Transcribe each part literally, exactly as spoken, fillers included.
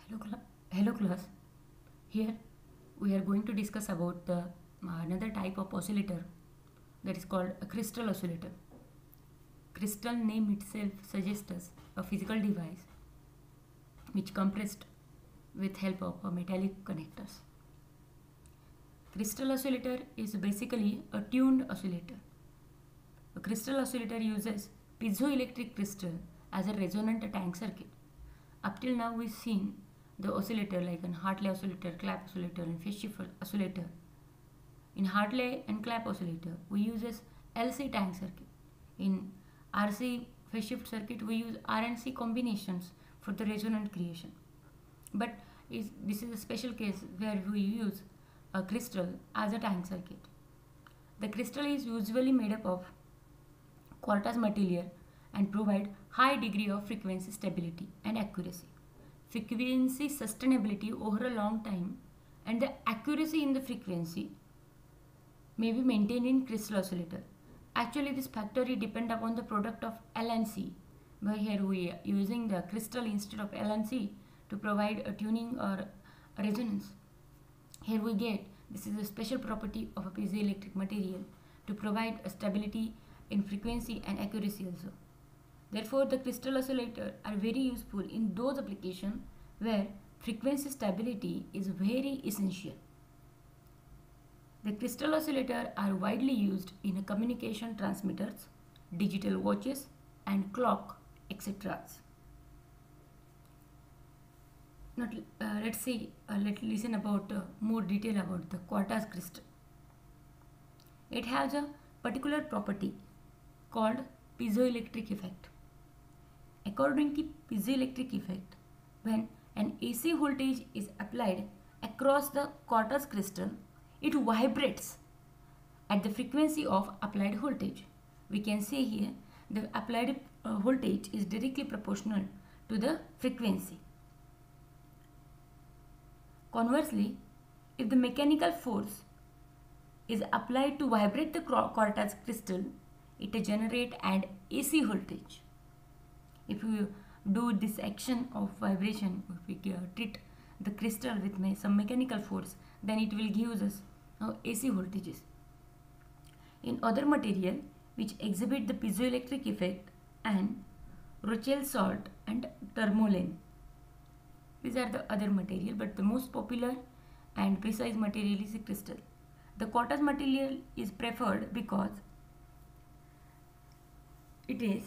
Hello, cla- hello class. Here we are going to discuss about the uh, another type of oscillator that is called a crystal oscillator. Crystal name itself suggests us a physical device which compressed with help of a metallic connectors. Crystal oscillator is basically a tuned oscillator. A crystal oscillator uses piezoelectric crystal as a resonant tank circuit. Up till now we've seen the oscillator like an Hartley oscillator, Clap oscillator and phase shift oscillator. In Hartley and Clap oscillator we use this L C tank circuit. In R C phase shift circuit we use R and C combinations for the resonant creation. But is, this is a special case where we use a crystal as a tank circuit. The crystal is usually made up of quartz material and provide high degree of frequency stability and accuracy. Frequency sustainability over a long time and the accuracy in the frequency may be maintained in crystal oscillator. Actually, this factor depends upon the product of L and C, but here we are using the crystal instead of L and C to provide a tuning or a resonance. Here we get this is a special property of a piezoelectric material to provide a stability in frequency and accuracy also. Therefore, the crystal oscillator are very useful in those applications where frequency stability is very essential. The crystal oscillator are widely used in communication transmitters, digital watches and clock, et cetera. Now uh, let's see, uh, let's listen about uh, more detail about the quartz crystal. It has a particular property called piezoelectric effect. According to piezoelectric effect, when an A C voltage is applied across the quartz crystal, it vibrates at the frequency of applied voltage. We can say here the applied uh, voltage is directly proportional to the frequency. Conversely, if the mechanical force is applied to vibrate the quartz crystal, it generates an A C voltage. If we do this action of vibration, if we uh, treat the crystal with me, some mechanical force, then it will give us uh, A C voltages. In other material which exhibit the piezoelectric effect and Rochelle salt and tourmaline. These are the other material, but the most popular and precise material is the crystal. The quartz material is preferred because it is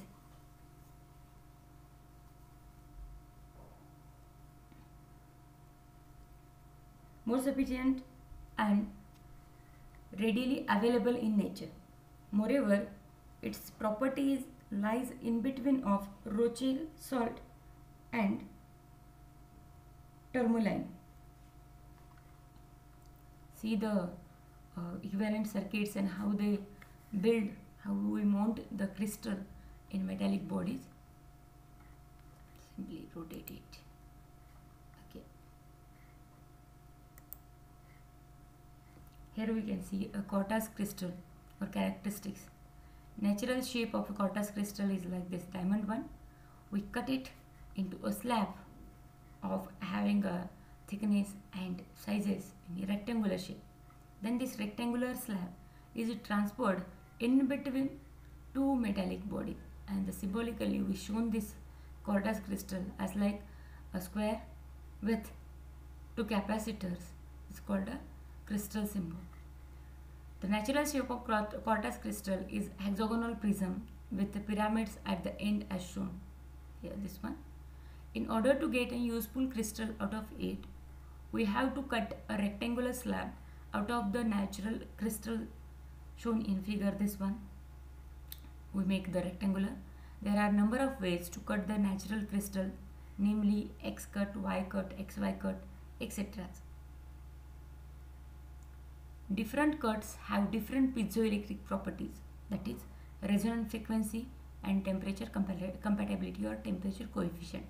more sufficient and readily available in nature. Moreover, its properties lies in between of Rochelle salt and tourmaline. See the uh, equivalent circuits and how they build, how we mount the crystal in metallic bodies. Simply rotate it. Okay. Here we can see a quartz crystal or characteristics. Natural shape of a quartz crystal is like this diamond one. We cut it into a slab of having a thickness and sizes in a rectangular shape. Then this rectangular slab is transferred in between two metallic body, and the symbolically we shown this quartz crystal as like a square with two capacitors. It's called a crystal symbol. The natural shape of quartz crystal is hexagonal prism with the pyramids at the end as shown. Here this one. In order to get a useful crystal out of it, we have to cut a rectangular slab out of the natural crystal shown in figure this one. We make the rectangular. There are number of ways to cut the natural crystal, namely X cut, Y cut, X Y cut, et cetera. Different cuts have different piezoelectric properties, that is resonant frequency and temperature compatibility or temperature coefficient.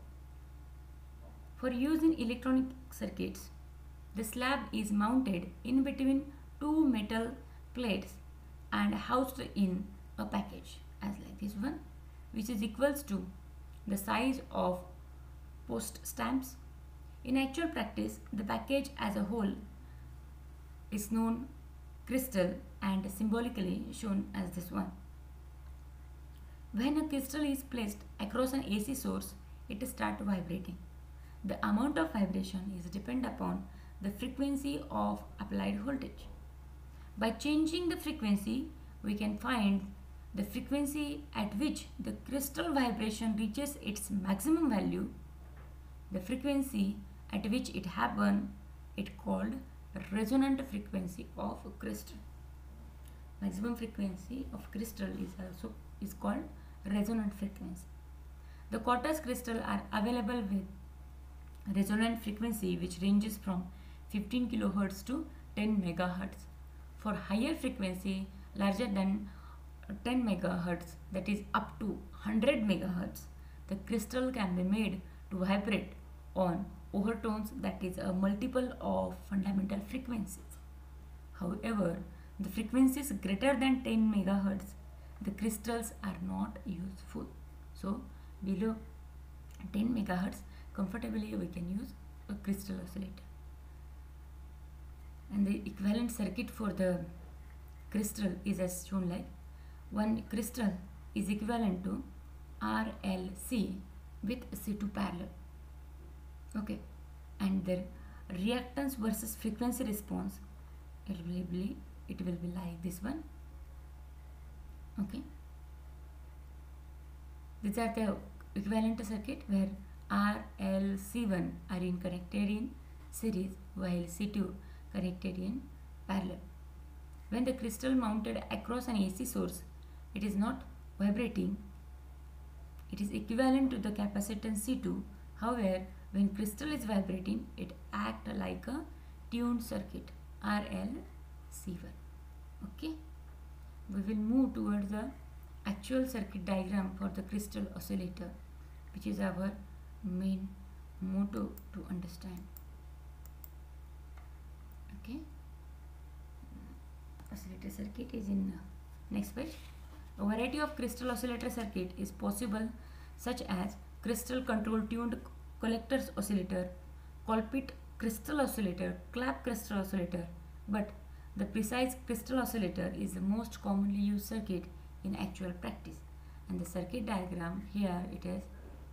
For use in electronic circuits, the slab is mounted in between two metal plates and housed in a package as like this one, which is equals to the size of post stamps In actual practice, the package as a whole is known crystal and symbolically shown as this one. When a crystal is placed across an A C source, it starts vibrating. The amount of vibration is dependent upon the frequency of applied voltage. By changing the frequency, we can find the frequency at which the crystal vibration reaches its maximum value. The frequency at which it happens, it called resonant frequency of crystal. Maximum frequency of crystal is also is called resonant frequency. The quartz crystal are available with resonant frequency which ranges from fifteen kilohertz to ten megahertz. For higher frequency larger than ten megahertz, that is up to one hundred megahertz, the crystal can be made to vibrate on overtones, that is a multiple of fundamental frequencies. However, the frequencies greater than ten megahertz, the crystals are not useful. So below ten megahertz, comfortably we can use a crystal oscillator. And the equivalent circuit for the crystal is as shown like one crystal is equivalent to R L C with C two parallel. Okay, and the reactance versus frequency response, it will be it will be like this one. Okay, these are the equivalent circuit where R L C one are in connected in series while C two connected in parallel. When the crystal mounted across an A C source, it is not vibrating. It is equivalent to the capacitance C two. However, when crystal is vibrating, it acts like a tuned circuit, R L C one. Okay, we will move towards the actual circuit diagram for the crystal oscillator, which is our main motto to understand. Okay, oscillator circuit is in next page. A variety of crystal oscillator circuit is possible, such as crystal control tuned collectors oscillator, Colpit crystal oscillator, Clap crystal oscillator, but the precise crystal oscillator is the most commonly used circuit in actual practice. And the circuit diagram here it is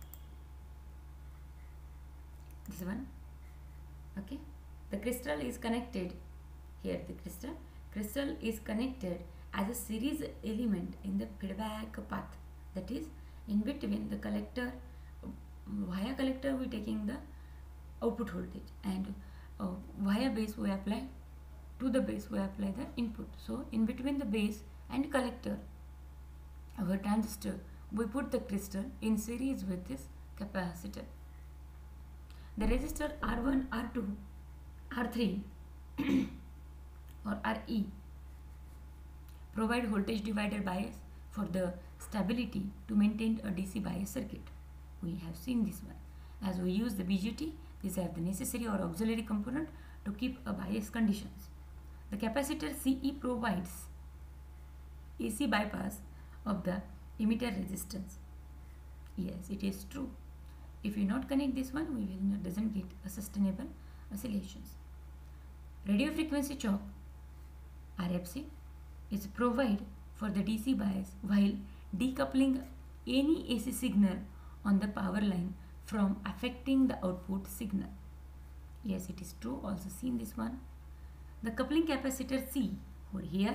this one. Okay, the crystal is connected here. The crystal crystal is connected as a series element in the feedback path, that is in between the collector. Via collector we taking the output voltage, and uh, via base we apply to the base we apply the input. So in between the base and collector, our transistor, we put the crystal in series with this capacitor. The resistor R one, R two, R three or R E provide voltage divider bias for the stability to maintain a D C bias circuit. We have seen this one. As we use the B J T, these are the necessary or auxiliary component to keep a bias conditions. The capacitor C E provides A C bypass of the emitter resistance. Yes, it is true. If you not connect this one, we will not doesn't get a sustainable oscillations. Radio frequency choke R F C is provided for the D C bias while decoupling any A C signal on the power line from affecting the output signal. Yes, it is true. Also seen this one. The coupling capacitor C over here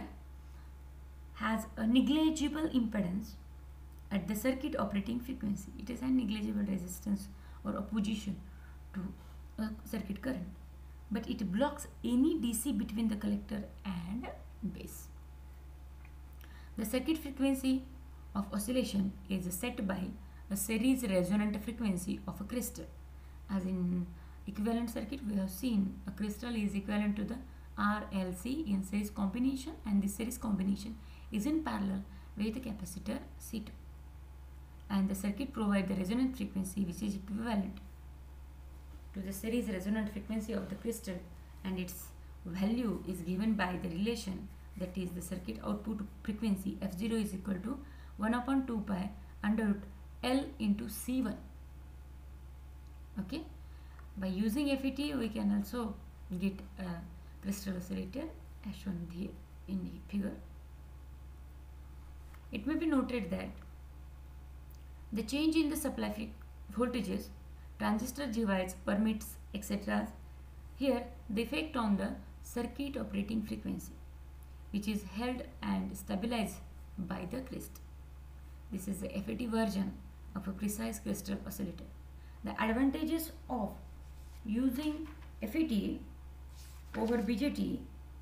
has a negligible impedance at the circuit operating frequency. It is a negligible resistance or opposition to a circuit current, but it blocks any D C between the collector and base. The circuit frequency of oscillation is set by a series resonant frequency of a crystal. As in equivalent circuit, we have seen a crystal is equivalent to the R L C in series combination, and this series combination is in parallel with the capacitor C two. And the circuit provides the resonant frequency which is equivalent to the series resonant frequency of the crystal, and its value is given by the relation, that is the circuit output frequency F zero is equal to one upon two pi under root L into C one. Okay, By using F E T, we can also get a crystal oscillator as shown here in the figure. It may be noted that the change in the supply voltages, transistor divides, permits, et cetera. Here, the effect on the circuit operating frequency, which is held and stabilized by the crystal. This is the F E T version of a precise crystal oscillator. The advantages of using F E T over B J T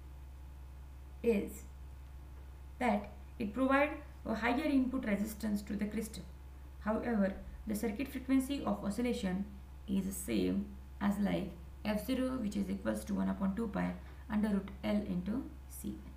is that it provides a higher input resistance to the crystal. However, the circuit frequency of oscillation is the same as like F zero, which is equals to one upon two pi under root L into C.